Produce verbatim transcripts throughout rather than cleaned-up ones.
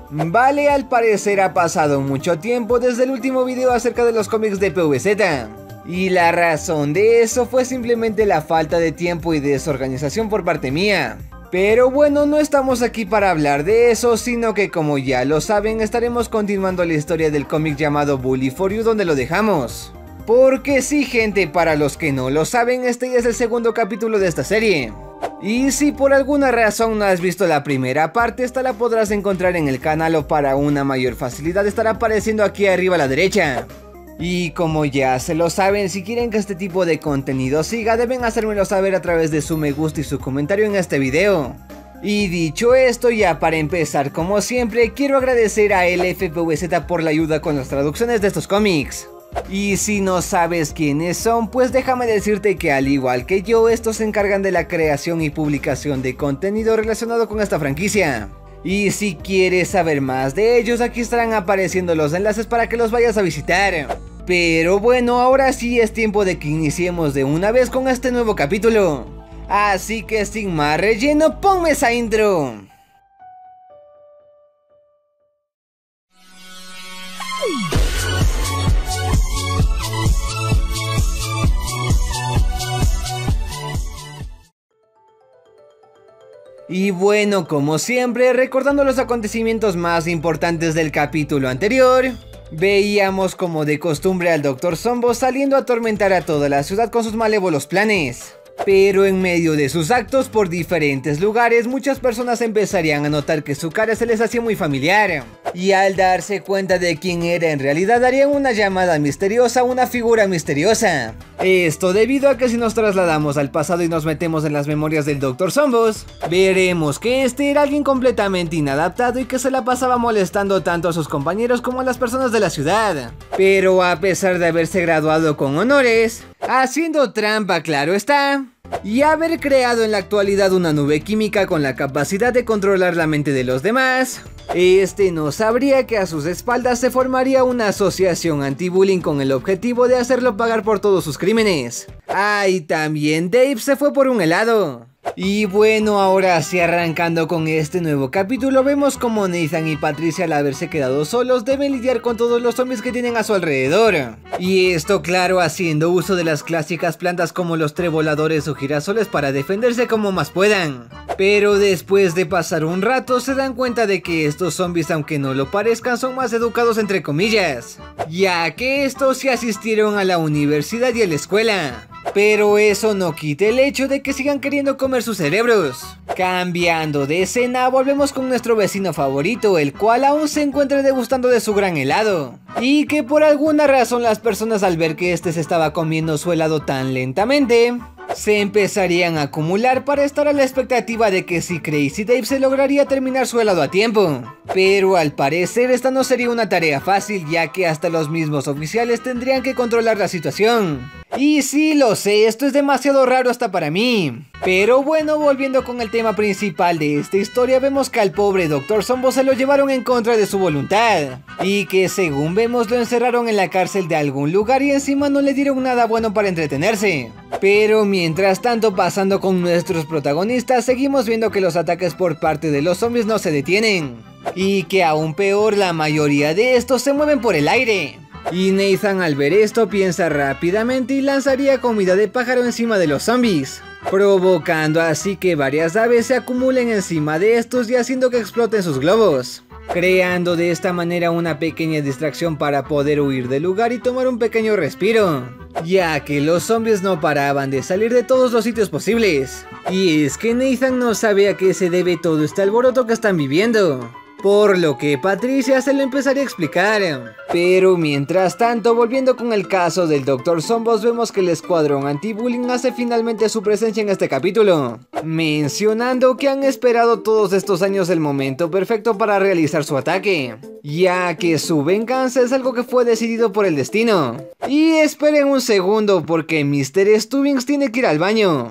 Vale, al parecer ha pasado mucho tiempo desde el último video acerca de los cómics de P V Z. Y la razón de eso fue simplemente la falta de tiempo y desorganización por parte mía. Pero bueno, no estamos aquí para hablar de eso, sino que como ya lo saben, estaremos continuando la historia del cómic llamado Bully for You donde lo dejamos. Porque sí, gente, para los que no lo saben, este ya es el segundo capítulo de esta serie. Y si por alguna razón no has visto la primera parte, esta la podrás encontrar en el canal o para una mayor facilidad estará apareciendo aquí arriba a la derecha. Y como ya se lo saben, si quieren que este tipo de contenido siga, deben hacérmelo saber a través de su me gusta y su comentario en este video. Y dicho esto, ya para empezar, como siempre, quiero agradecer a L F P V Z por la ayuda con las traducciones de estos cómics. Y si no sabes quiénes son, pues déjame decirte que al igual que yo, estos se encargan de la creación y publicación de contenido relacionado con esta franquicia. Y si quieres saber más de ellos, aquí estarán apareciendo los enlaces para que los vayas a visitar. Pero bueno, ahora sí es tiempo de que iniciemos de una vez con este nuevo capítulo. Así que sin más relleno, ponme esa intro. Y bueno, como siempre, recordando los acontecimientos más importantes del capítulo anterior, veíamos como de costumbre al doctor Zombo saliendo a atormentar a toda la ciudad con sus malévolos planes. Pero en medio de sus actos por diferentes lugares, muchas personas empezarían a notar que su cara se les hacía muy familiar. Y al darse cuenta de quién era en realidad, harían una llamada misteriosa a una figura misteriosa. Esto debido a que si nos trasladamos al pasado y nos metemos en las memorias del doctor Zombos, veremos que este era alguien completamente inadaptado y que se la pasaba molestando tanto a sus compañeros como a las personas de la ciudad. Pero a pesar de haberse graduado con honores, haciendo trampa, claro está, y haber creado en la actualidad una nube química con la capacidad de controlar la mente de los demás, este no sabría que a sus espaldas se formaría una asociación anti-bullying con el objetivo de hacerlo pagar por todos sus crímenes. Ah, y también Dave se fue por un helado. Y bueno, ahora sí, arrancando con este nuevo capítulo, vemos como Nathan y Patricia, al haberse quedado solos, deben lidiar con todos los zombies que tienen a su alrededor. Y esto, claro, haciendo uso de las clásicas plantas como los treboladores o girasoles para defenderse como más puedan. Pero después de pasar un rato se dan cuenta de que estos zombies, aunque no lo parezcan, son más educados entre comillas, ya que estos sí asistieron a la universidad y a la escuela. Pero eso no quita el hecho de que sigan queriendo comer sus cerebros. Cambiando de escena, volvemos con nuestro vecino favorito, el cual aún se encuentra degustando de su gran helado. Y que por alguna razón las personas, al ver que este se estaba comiendo su helado tan lentamente, se empezarían a acumular para estar a la expectativa de que si Crazy Dave se lograría terminar su helado a tiempo. Pero al parecer esta no sería una tarea fácil, ya que hasta los mismos oficiales tendrían que controlar la situación. Y sí, lo sé, esto es demasiado raro hasta para mí. Pero bueno, volviendo con el tema principal de esta historia, vemos que al pobre doctor Zombo se lo llevaron en contra de su voluntad. Y que según vemos lo encerraron en la cárcel de algún lugar y encima no le dieron nada bueno para entretenerse. Pero mientras tanto, pasando con nuestros protagonistas, seguimos viendo que los ataques por parte de los zombies no se detienen. Y que aún peor, la mayoría de estos se mueven por el aire. Y Nathan, al ver esto, piensa rápidamente y lanzaría comida de pájaro encima de los zombies, provocando así que varias aves se acumulen encima de estos y haciendo que exploten sus globos, creando de esta manera una pequeña distracción para poder huir del lugar y tomar un pequeño respiro, ya que los zombies no paraban de salir de todos los sitios posibles. Y es que Nathan no sabe a qué se debe todo este alboroto que están viviendo, por lo que Patricia se lo empezaría a explicar. Pero mientras tanto, volviendo con el caso del doctor Zombos, vemos que el escuadrón anti-bullying hace finalmente su presencia en este capítulo, mencionando que han esperado todos estos años el momento perfecto para realizar su ataque, ya que su venganza es algo que fue decidido por el destino. Y esperen un segundo, porque mister Stubbings tiene que ir al baño.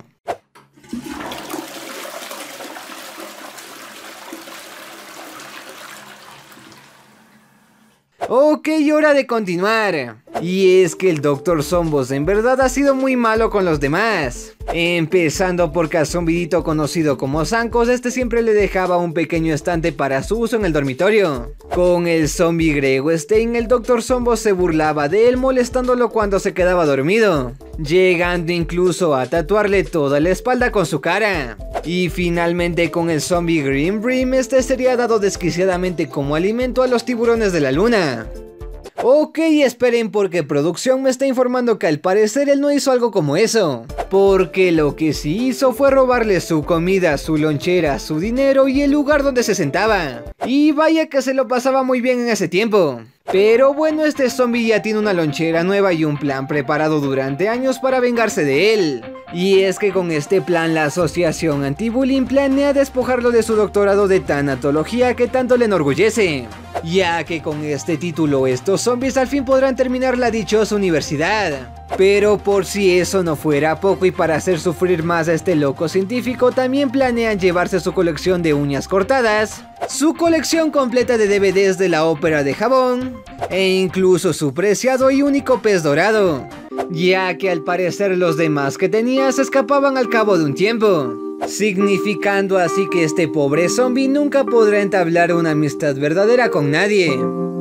Ok, hora de continuar. Y es que el doctor Zombos en verdad ha sido muy malo con los demás, Empezando porque al zombidito conocido como Zancos, este siempre le dejaba un pequeño estante para su uso en el dormitorio. Con el zombie griego Stein, el doctor Zombo se burlaba de él molestándolo cuando se quedaba dormido, llegando incluso a tatuarle toda la espalda con su cara. Y finalmente con el zombie Green Brim, este sería dado desquiciadamente como alimento a los tiburones de la luna. Ok, esperen porque producción me está informando que al parecer él no hizo algo como eso, porque lo que sí hizo fue robarle su comida, su lonchera, su dinero y el lugar donde se sentaba. Y vaya que se lo pasaba muy bien en ese tiempo. Pero bueno, este zombie ya tiene una lonchera nueva y un plan preparado durante años para vengarse de él. Y es que con este plan la asociación anti-bullying planea despojarlo de su doctorado de tanatología que tanto le enorgullece, ya que con este título estos zombies al fin podrán terminar la dichosa universidad. Pero por si eso no fuera poco y para hacer sufrir más a este loco científico, también planean llevarse su colección de uñas cortadas, su colección completa de D V Ds de la ópera de Jabón, e incluso su preciado y único pez dorado, ya que al parecer los demás que tenía se escapaban al cabo de un tiempo, significando así que este pobre zombie nunca podrá entablar una amistad verdadera con nadie.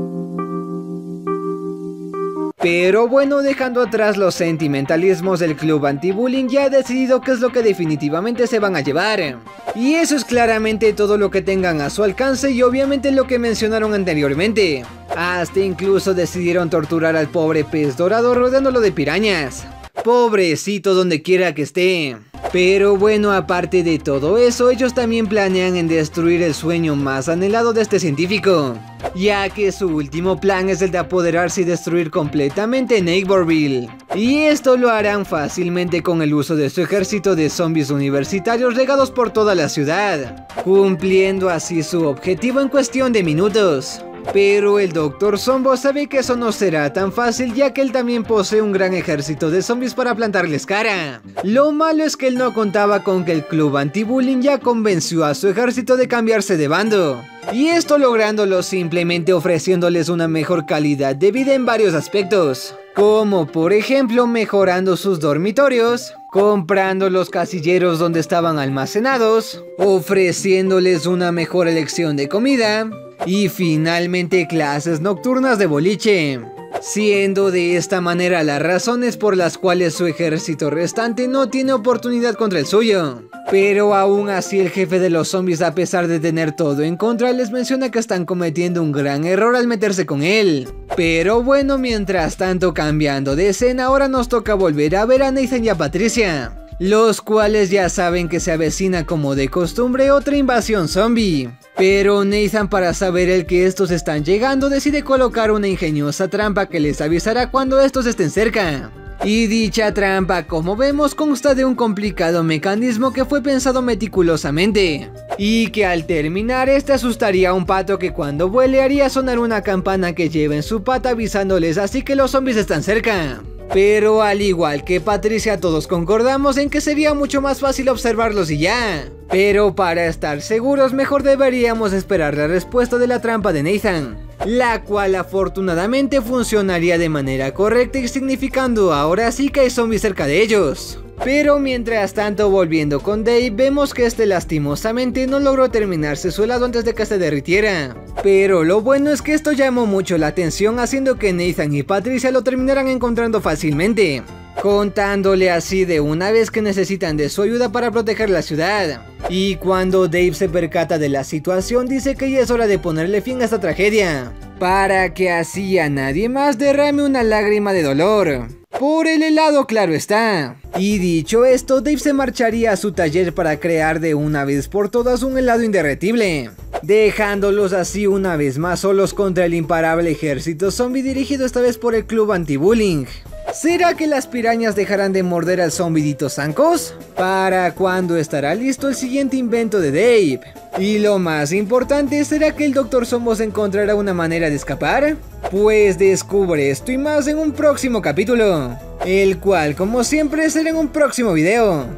Pero bueno, dejando atrás los sentimentalismos, del club anti-bullying ya ha decidido qué es lo que definitivamente se van a llevar. Y eso es claramente todo lo que tengan a su alcance y obviamente lo que mencionaron anteriormente. Hasta incluso decidieron torturar al pobre pez dorado rodeándolo de pirañas. Pobrecito donde quiera que esté. Pero bueno, aparte de todo eso, ellos también planean en destruir el sueño más anhelado de este científico, ya que su último plan es el de apoderarse y destruir completamente Neighborville. Y esto lo harán fácilmente con el uso de su ejército de zombies universitarios regados por toda la ciudad, cumpliendo así su objetivo en cuestión de minutos. Pero el doctor Zombo sabe que eso no será tan fácil, ya que él también posee un gran ejército de zombies para plantarles cara. Lo malo es que él no contaba con que el club anti-bullying ya convenció a su ejército de cambiarse de bando, y esto lográndolo simplemente ofreciéndoles una mejor calidad de vida en varios aspectos, como por ejemplo mejorando sus dormitorios, comprando los casilleros donde estaban almacenados, ofreciéndoles una mejor elección de comida, y finalmente clases nocturnas de boliche, siendo de esta manera las razones por las cuales su ejército restante no tiene oportunidad contra el suyo. Pero aún así el jefe de los zombies, a pesar de tener todo en contra, les menciona que están cometiendo un gran error al meterse con él. Pero bueno, mientras tanto, cambiando de escena, ahora nos toca volver a ver a Nathan y a Patricia, los cuales ya saben que se avecina como de costumbre otra invasión zombie. Pero Nathan, para saber el que estos están llegando, decide colocar una ingeniosa trampa que les avisará cuando estos estén cerca. Y dicha trampa, como vemos, consta de un complicado mecanismo que fue pensado meticulosamente, y que al terminar este asustaría a un pato que cuando vuele haría sonar una campana que lleva en su pata avisándoles así que los zombies están cerca. Pero al igual que Patricia, todos concordamos en que sería mucho más fácil observarlos y ya. Pero para estar seguros, mejor deberíamos esperar la respuesta de la trampa de Nathan, la cual afortunadamente funcionaría de manera correcta y significando ahora sí que hay zombies cerca de ellos. Pero mientras tanto, volviendo con Dave, vemos que este lastimosamente no logró terminarse su helado antes de que se derritiera. Pero lo bueno es que esto llamó mucho la atención, haciendo que Nathan y Patricia lo terminaran encontrando fácilmente, contándole así de una vez que necesitan de su ayuda para proteger la ciudad. Y cuando Dave se percata de la situación, dice que ya es hora de ponerle fin a esta tragedia, para que así a nadie más derrame una lágrima de dolor. Por el helado, claro está. Y dicho esto, Dave se marcharía a su taller para crear de una vez por todas un helado inderretible, dejándolos así una vez más solos contra el imparable ejército zombie dirigido esta vez por el club anti-bullying. ¿Será que las pirañas dejarán de morder al zombidito Zancos? ¿Para cuándo estará listo el siguiente invento de Dave? Y lo más importante, ¿será que el doctor Zombos encontrará una manera de escapar? Pues descubre esto y más en un próximo capítulo, el cual como siempre será en un próximo video.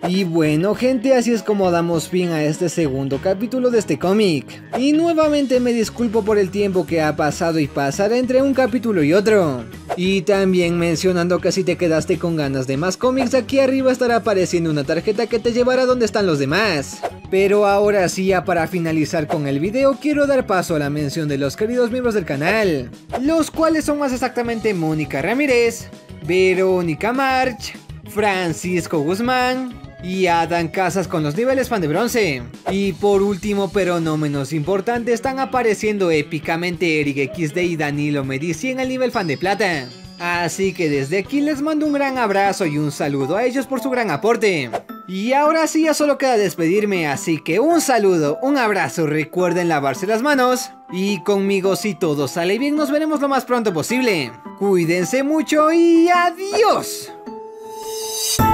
Y bueno gente, así es como damos fin a este segundo capítulo de este cómic. Y nuevamente me disculpo por el tiempo que ha pasado y pasará entre un capítulo y otro. Y también mencionando que si te quedaste con ganas de más cómics, aquí arriba estará apareciendo una tarjeta que te llevará donde están los demás. Pero ahora sí, ya para finalizar con el video, quiero dar paso a la mención de los queridos miembros del canal, los cuales son más exactamente Mónica Ramírez, Verónica March, Francisco Guzmán y Adam Casas con los niveles fan de bronce. Y por último, pero no menos importante, están apareciendo épicamente Eric equis de y Danilo Medici en el nivel fan de plata. Así que desde aquí les mando un gran abrazo y un saludo a ellos por su gran aporte. Y ahora sí, ya solo queda despedirme, así que un saludo, un abrazo, recuerden lavarse las manos. Y conmigo, si todo sale bien, nos veremos lo más pronto posible. Cuídense mucho y adiós.